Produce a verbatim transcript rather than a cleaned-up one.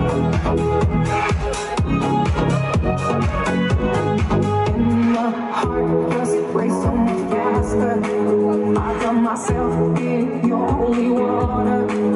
heart just race so much faster. I drown myself in your holy water.